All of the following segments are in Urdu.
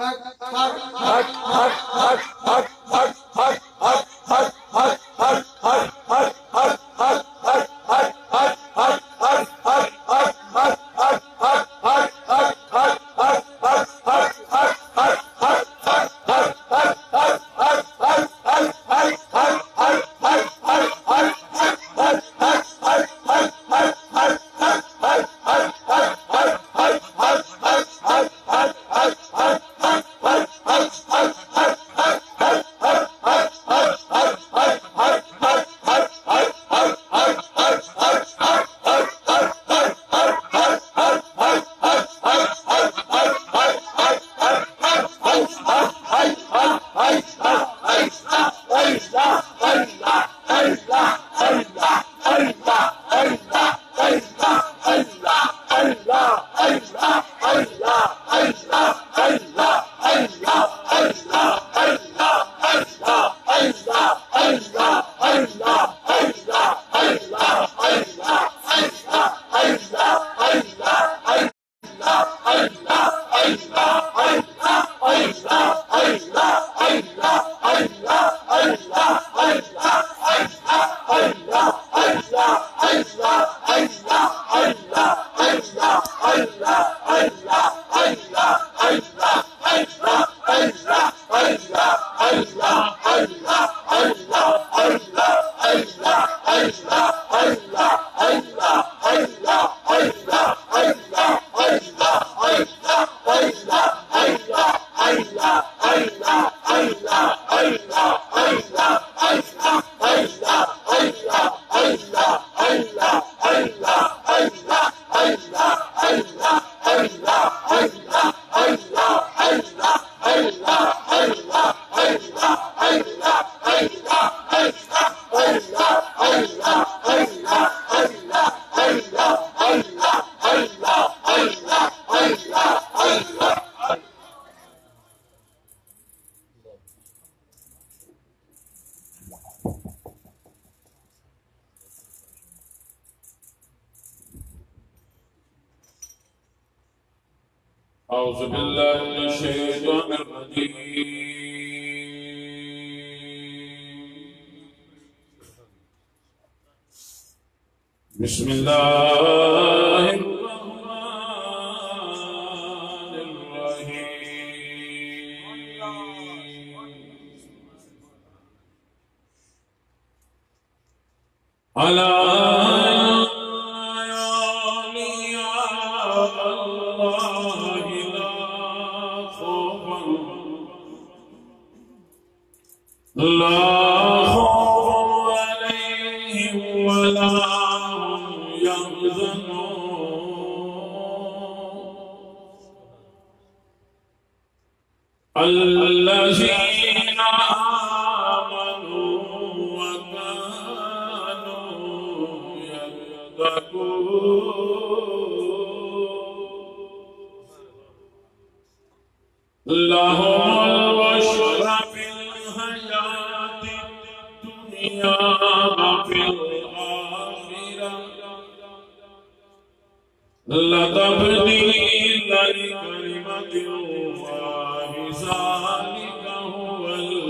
أعوذ بالله من الشيطان الرجيم بسم الله الرحمن الرحيم ألا لا خوف عليهم ولا هم يحزنون الذين آمنوا وكانوا يتقون لهم البشرى في الحياة الدنيا وفي الآخرة لا تبديل لكلمة الله ذلك هو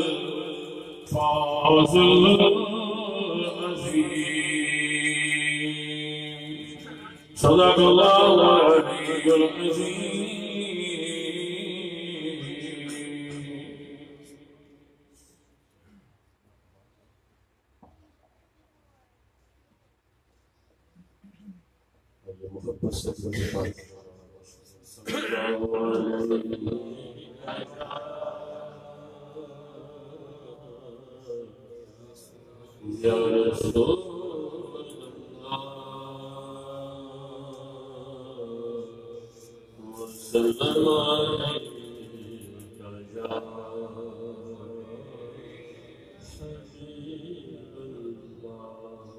الفوز العظيم صدق الله العلي العظيم. يا رسول الله وسلم عليك يا حبيب الله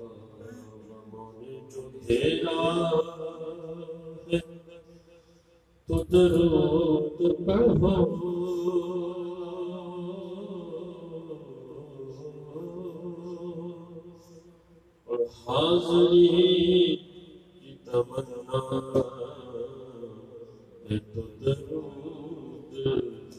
تو درود پڑھو اور حاضری کی تمنا ہے تو درود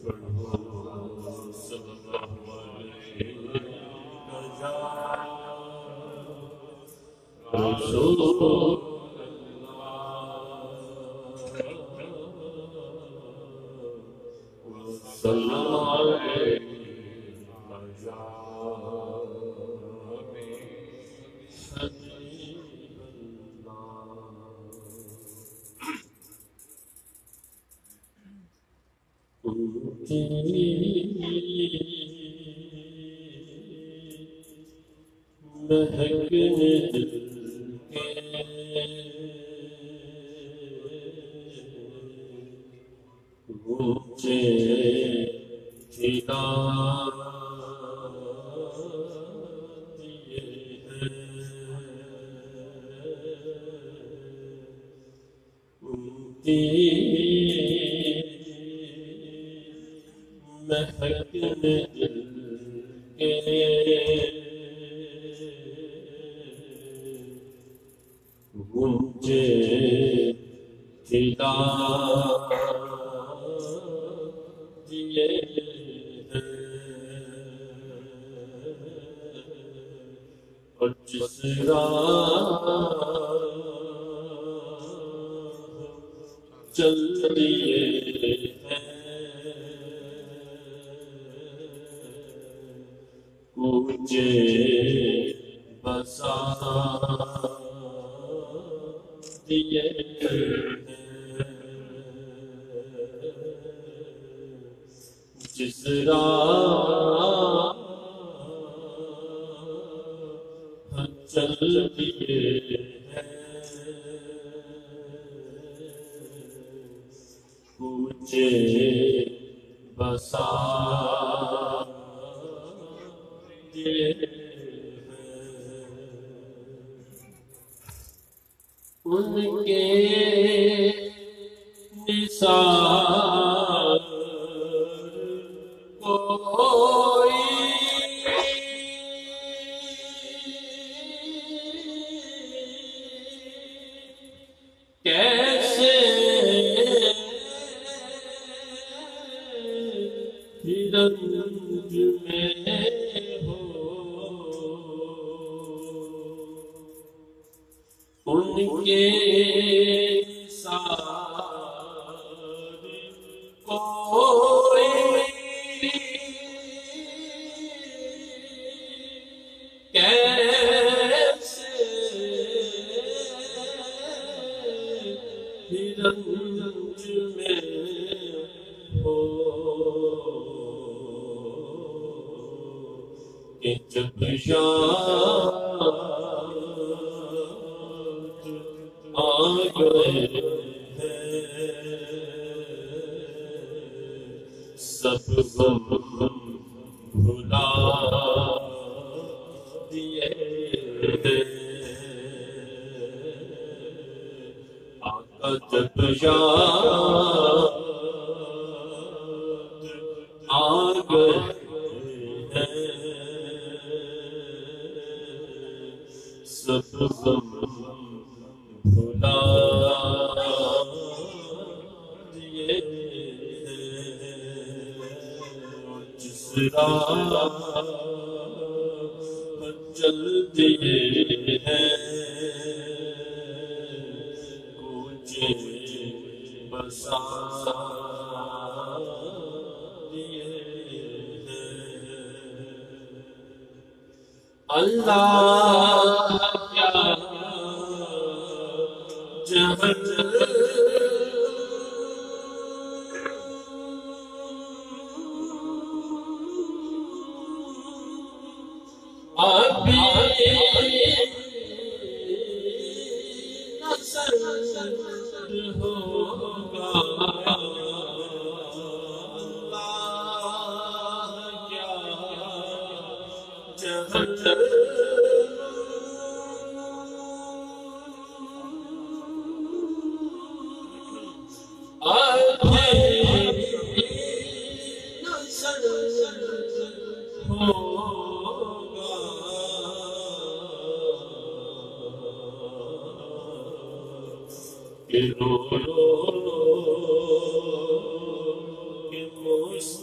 کہ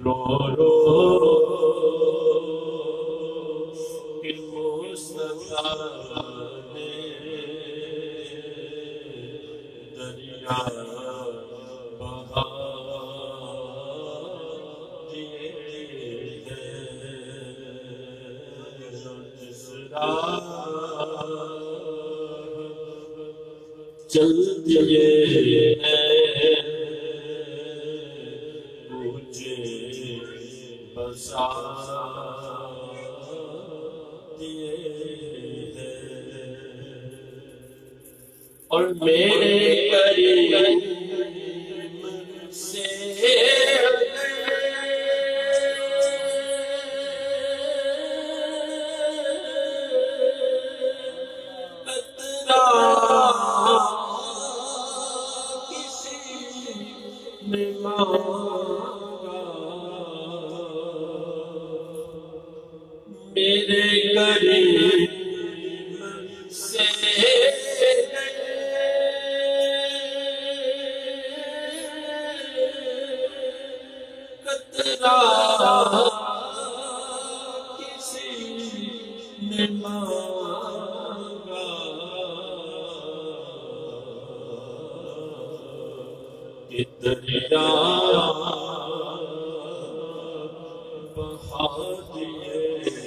رو رو کہ مصطفیٰ نے دریا بہا دیے ہیں، جس راہ چل دیے ہیں مجھے بسا دیے ہیں، اور میرے قریب سے میرے قریب سے قطرہ کسی نے مانگا، کہ دریا بہا دیے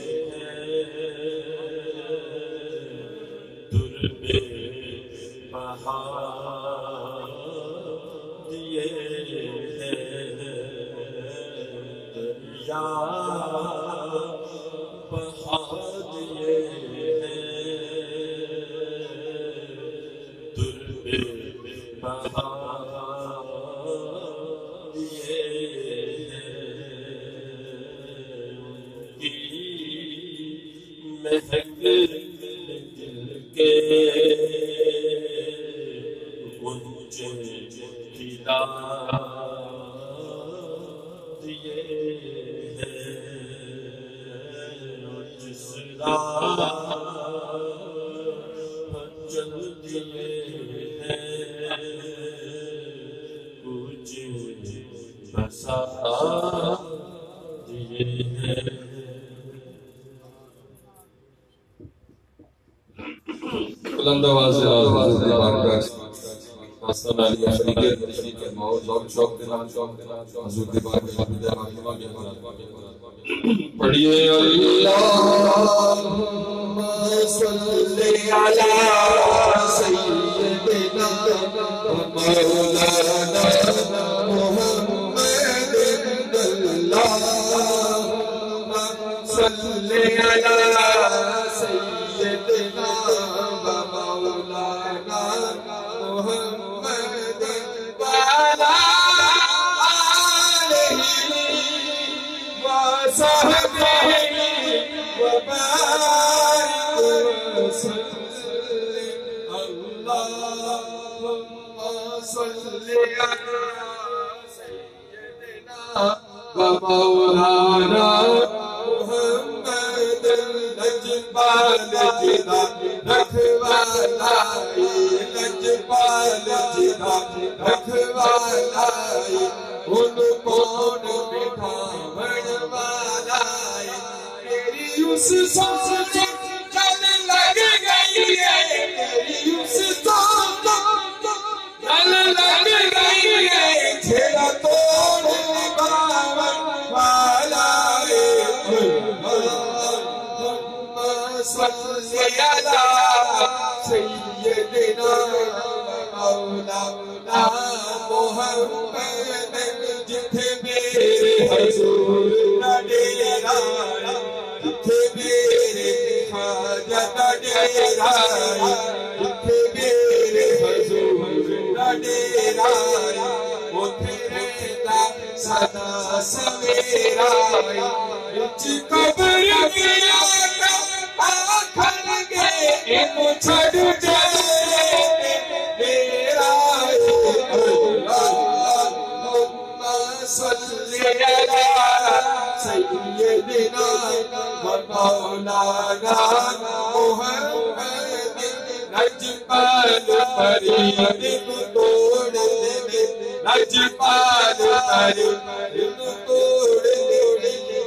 بہا دیے دریا بہا دیے بہا دیے مہک دل کے مجھے کھلا دیے ہیں، جس راہ چل دیے ہیں مجھے بسا دیے ہیں۔ بلند آواز سے حضور کی بارگاہ حسن علی اشری کے موت اور شوق دینا حضور کی بارگاہ پڑھیے اللہم صلی علی سیدنا مولانا محمد، اللہم صلی علی سیدنا مولانا محمد وعلى آلہ وصحبہ وبارک وسلم، اللہم صلی علی سیدنا ومولانا محمد لجپال جدا رکھوالائی، لجپال جدا رکھوالائی، ان کون بٹھاون والائی، تیری اس سوچ چل لگ گئی ہے، تیری اس سوچ چل لگ گئی ہے، چھڑا توڑ باون والائی، صلی علی سیدنا مولانا محمد، جتھے میرے حضور نہ ڈیرا، جتھے میرے خواجہ نہ ڈیرا، جتھے میرے حضور نہ ڈیرا، اتھے رہتا سدا سویرا، وچ قبر گیا آکھن گے انو چھڑ جائے میرا، اللہم صلی علی سیدنا مولانا محمد، لجپال فرید توڑ دے، لجپال فرید توڑ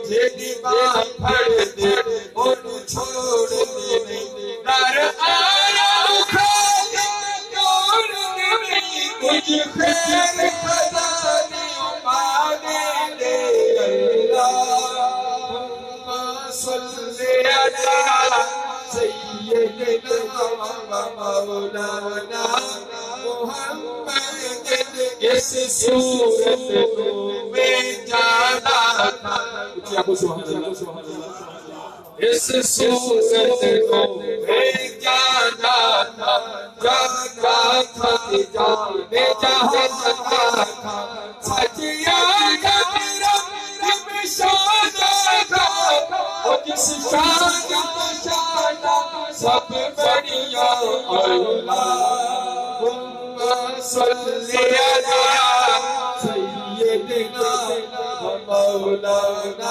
جیڑی باں پھڑ دے انہوں چھوڑ دے نہیں در آیا خالی چھوڑ دے نہیں کچھ خیر خزانیوں پانے دے اللہ صلی علی سیدنا و مولانا محمد اس صورت میں جانا تھا اس صورت میں جانا تھا جانا تھا جانے جہاں تھا سجیا میرا شان تھا اور جس شان شان سب بڑھیا اللہ صلی علی سیدنا مولانا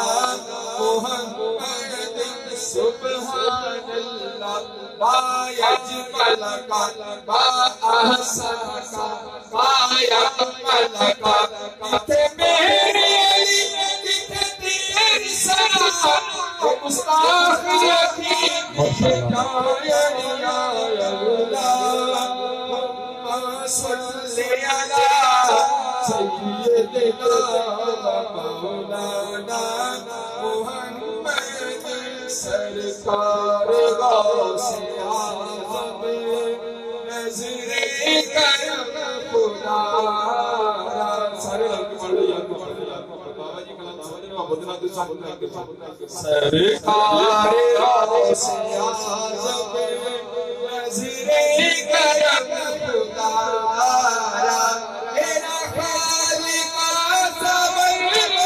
محمد سبحان اللہ ما یجمل کا ما احسن کا ما یجمل کا کتے میری علی کتے تیری سنا مصطفی یا اللہ صلی علی سیدنا مولانا محمد سرکار غوث اعظم نظر کرم خدا سارے لوگ پڑھ لو یا بابا جی کلام سمجھنا بدنا تو سرکار غوث اعظم نظر کرم خدا میرا خالق صبر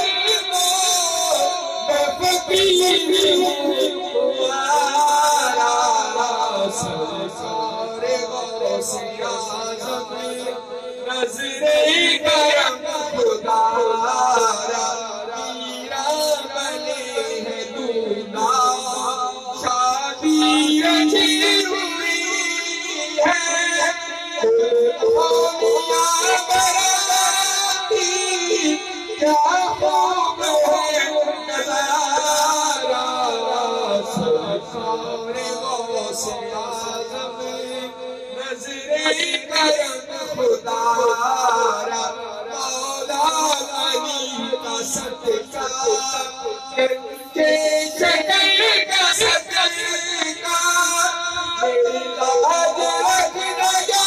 میں فقیر سرکار غوث اعظم نظر کرم خدا میرا بنے ہے دونا شادی رچی ہوئی ہے اولیاء براتی کیا خوب ہے نظارہ سرکار غوث اعظم نظر کرم خدا مولا علی کا صدقہ کے شکل کا صدقہ میری لاج رکھنا یا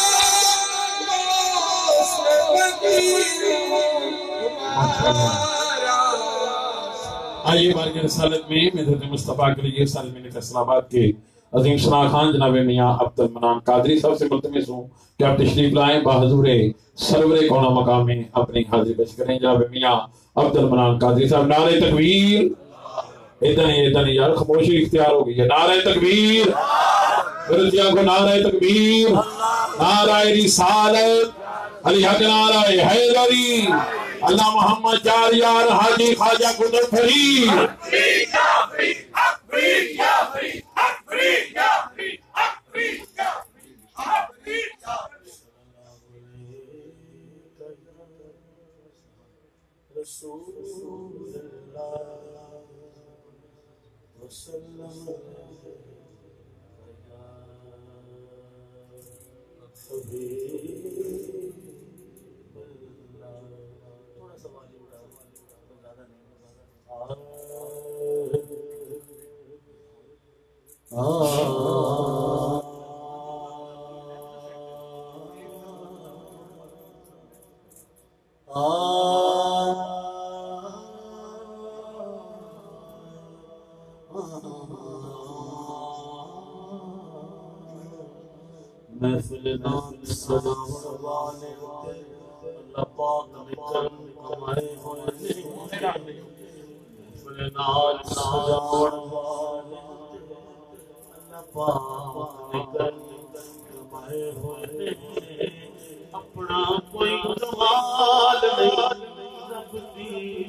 آئیے بارگاہ رسالت میں حضرت مصطفیٰ کے لیے سالمین فیصل آباد کے عظیم شناہ خان جناب میاں عبد المنان قادری صاحب سے ملتمس ہوں کہ آپ تشریف لائیں بحضور سرور کونہ مقام میں اپنی حاضری پیش کریں جناب میاں عبد المنان قادری صاحب نعرہ تکبیر ادھر یار خاموشی اختیار ہو گئی ہے نعرہ تکبیر برتیاں کو نعرہ تکبیر نعرہ رسالت علی حق نعرہ حیدری اللہ محمد چار یار حاجی خواجہ قدر فرید رسول اللہ وسلم تھوڑا سا والی اڑا زیادہ نہیں محفل نام سلام والے اللہ پاک نے کرم کمائے ہوئے محفل نام سجاوڑ والے اللہ پاک نے کرم کمائے ہوئے اپنا کوئی کمال نہیں رب دی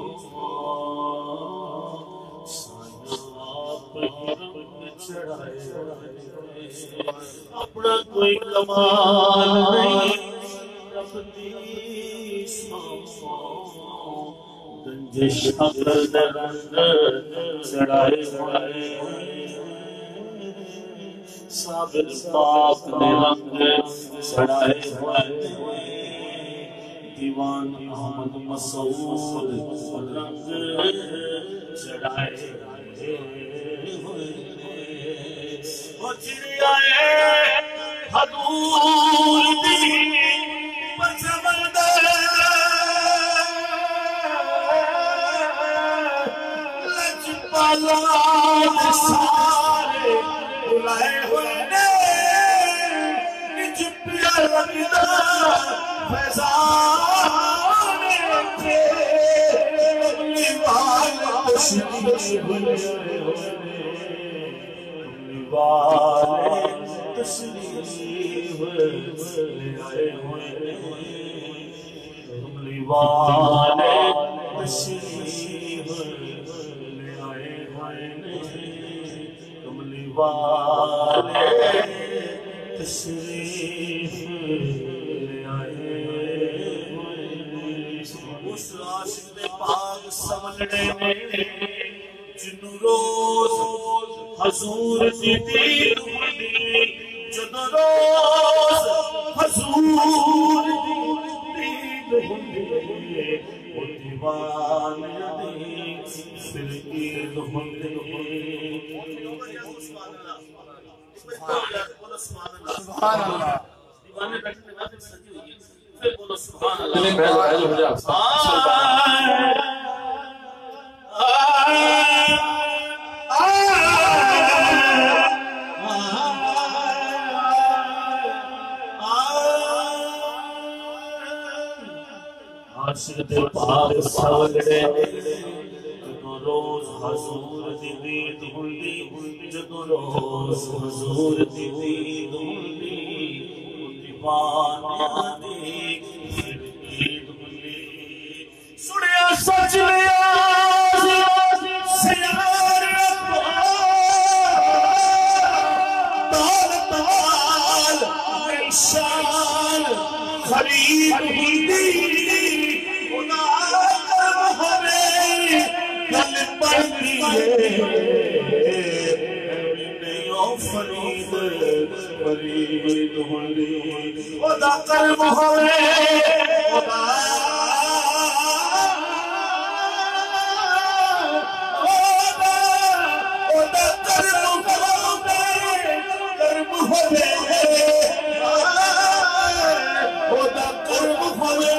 آپ رنگ چڑھائے اپنا کوئی کمال نہیں رب دی گنجش اگر درند چڑھائے ہوئے صابر پاک نے رنگ چڑھائے ہوئے دیوان احمد مسعود رنگ چڑھائے ہوئے وہ چڑیائے حضور دی پچھمندہ لجپالات سارے بلائے ہوئے نے نج پیا لگدہ فیضانے تھے اپنی والے تشریف لے تشریف لے آئے ہوئے کملی والے تشریف لے آئے ہوئے کملی والے تشریف لے آئے ہوئے اس عاشق پاک سمجھنے میں جنوں روز حضور دی دید ہوندی جدوں روز حضور دی دید ہوندی وہ دیوانے دی پھر عید ہوندی سبحان اللہ دیوانے بیٹھنے والی سجی ہوئی ہے پھر بولو سبحان اللہ عاشق پاک سوگڑے جدوں روز حضور دی دید ہوندی جدوں روز حضور دی دید ہوندی دیوانیاں دی پھر عید ہوندی سنیا سچ لیا سیار تال تال شان خرید ہوندی گل پڑتی ہے نیوں فرید فرید ہوندی خدا قلب ہوئے خدا قلب ہوئے خدا قلب ہوئے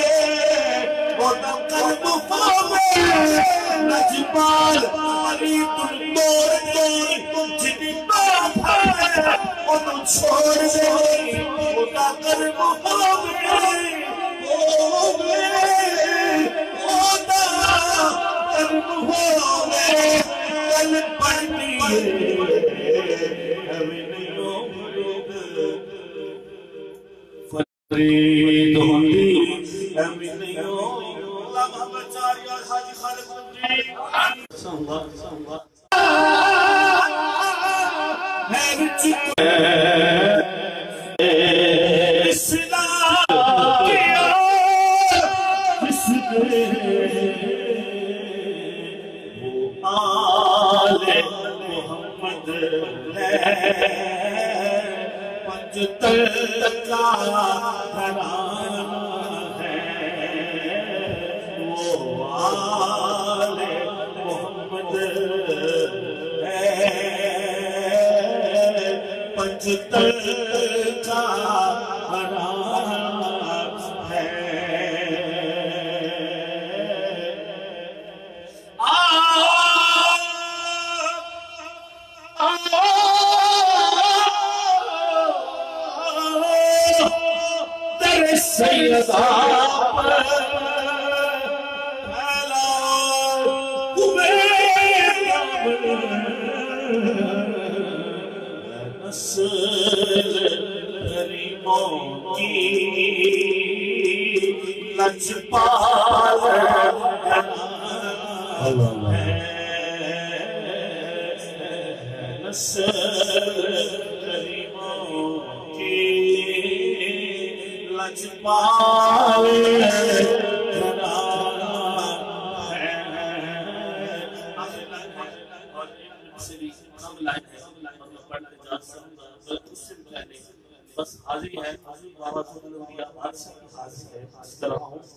نجبال علی تم دور جنی بات ہے انہوں چھوڑ دے خدا قلب ہوئے خدا قلب ہوئے قلب پڑھنی ہے ہمیں نہیں فرید ہوندی ہمیں نہیں محمد چاری اور حاجی خالق محمد پنجتر کا گھرانہ ہے وہ آل محمد ہے پنجتر کا گھرانہ ہے سیدہ پر پھیلا نسل غریبوں کی لجپال نسل غریبوں کی لجپال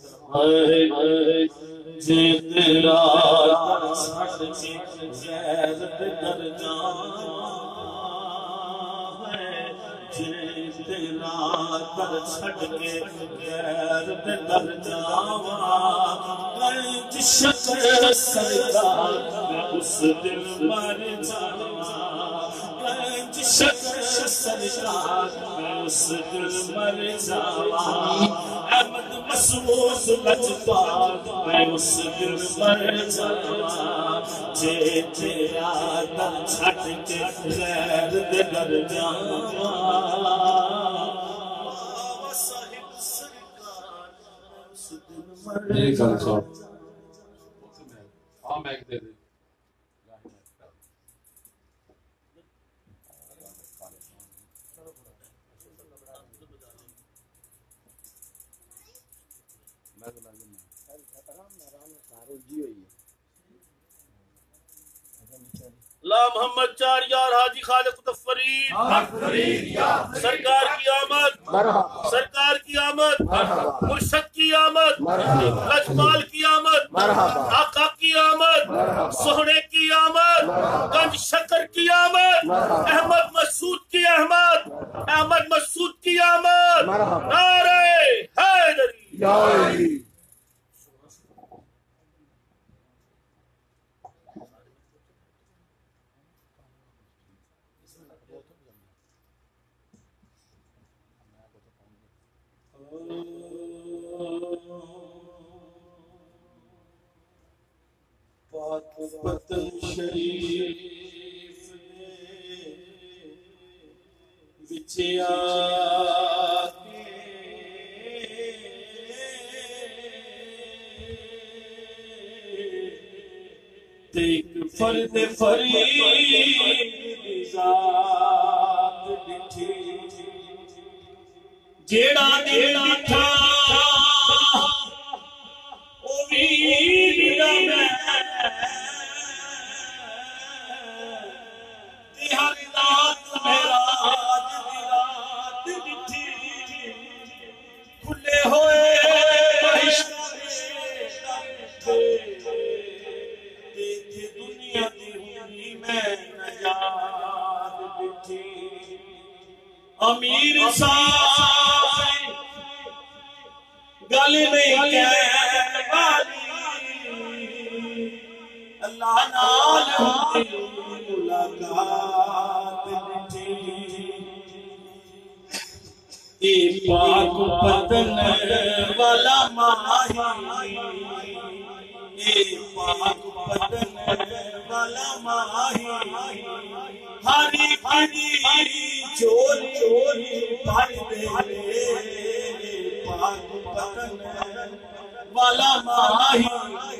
جے تیرا چھٹ کے غیر در جاواں جے تیرا در چھٹ کے غیر در جاواں کنج شکر سرکار میں اس دل مر جاواں کنج شکر سرکار میں اس دل مر جاواں احمد مسعود لجپال میں اس دل مر جاواں جے تیرا در چھٹ کے غیر در جاواں صاحب سرکار اس دل مر جاواں میک دے دے لا محمد چار یار حاجی خالق فرید سرکار کی آمد سرکار کی آمد مرشد کی آمد لجپال کی آمد آقا کی آمد سہنے کی آمد گنج شکر کی آمد احمد مسعود کی آمد احمد مسعود کی آمد نعرہ حیدری پاک وطن شریف وچ آکے ایک فرد فرید ذات ڈٹھی جیڑا ڈٹھا او ویر میں ہر رات معراج دی رات ڈٹھی کھلے ہوئے بہشت دے دیکھے دنیا دی ہوئی میں نجات ڈٹھی امیر صاحب گل نہیں کہنے والی اللہ نال ملاقات ڈٹھی اے پاک پتن والا ماہی اے پاک پتن والا ماہی ہر ایک دی چوری چوری بھر دے پاک پتن والا ماہی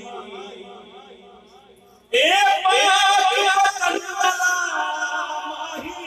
اے پاک پتن والا ماہی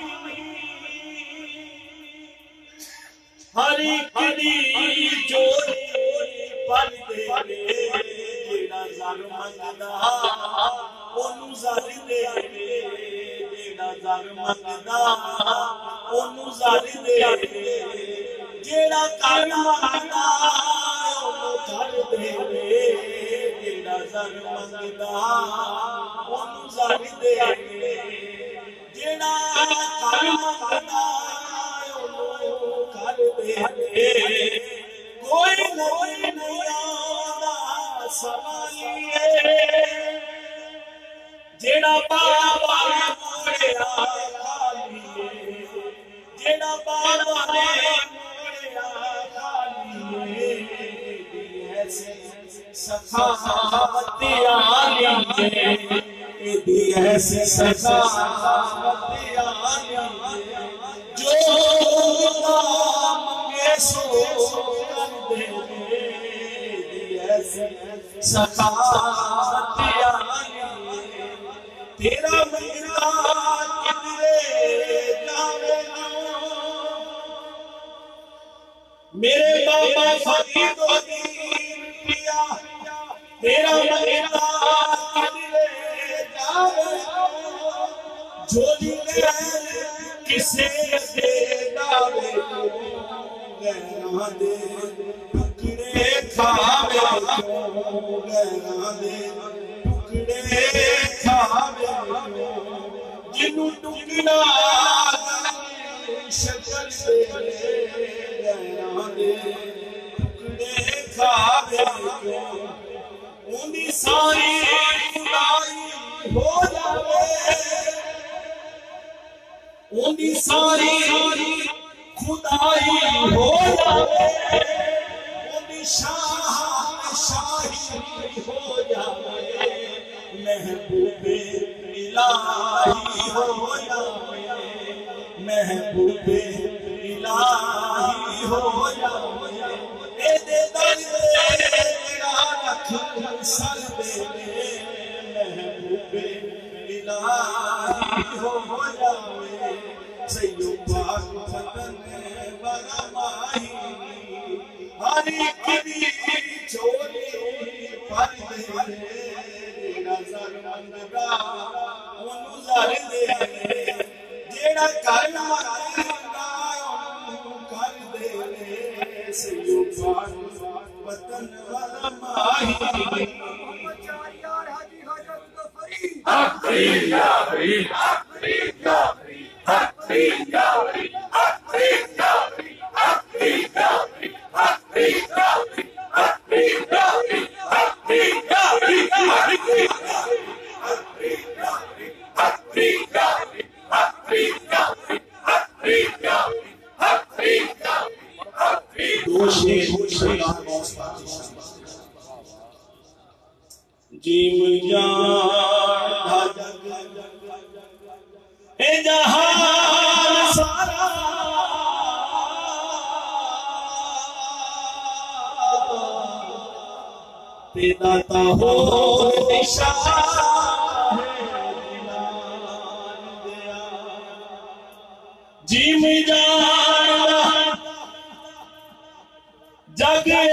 ہر ایک دی چوری بھر دے جیڑا زر منگدا اونوں زر دے جیڑا زر منگدا اونوں زر دے جیڑا کر منگدا اونوں کر دے جیڑا زر منگدا اونوں زر دے جیڑا کر منگدا اونوں کر دے کوئی نہیں آندا سوالیے جیڑا بابا موڑیا خالی جیڑا بابا موڑیا خالی ایسے سخاوت عالی دی ایسے سخاوت عالی جو منگے سو کر دے ایسے سخاوت عالی تیرا منگتا کدرے جاوے میرے بابا فرید و دین پیا تیرا منگتا کدرے جاوے جھولی میں کسے دے جاوے غیرہ دے ٹکڑے کھاوے کیوں غیراں دے ٹکڑے کھاوے کیوں جنوں ٹکڑا شکل دے غیراں دے ٹکڑے کھاوے کیوں اونی ساری خدائی ہو جاوے اونی ساری خدائی ہو جاوے اونی شاہی ہو جاوے محبوب الہی ہو جاوے محبوب الہی ہو جاوے اے دے در تیرا رکھ سر دے محبوب الہی ہو جاوے سیو پاک وطن والا ماہی ہر ایک دی چولی پر دے نظر منگا انہوں زر دے جیڑا کرنا کر دے سیو پاک وطن والا ماہی حق فرید یا فرید حق فرید یا فرید حق فرید یا فرید حق فرید یا فرید حق فرید یا فرید حق فرید یا فرید حق فرید یا فرید حق فرید یا فرید حق فرید یا فرید حق فرید یا فرید حق فرید یا فرید حق فرید یا فرید حق فرید یا فرید حق فرید دو شیر جیم جان اے جہان سارا تیرا تا ہو نشان دیا جیم جان جگ